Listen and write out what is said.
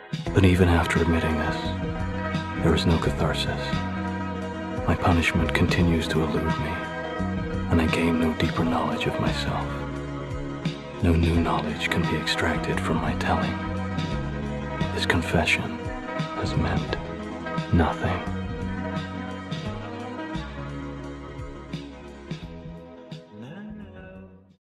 But even after admitting this, there is no catharsis. My punishment continues to elude me, and I gain no deeper knowledge of myself. No new knowledge can be extracted from my telling. This confession has meant nothing.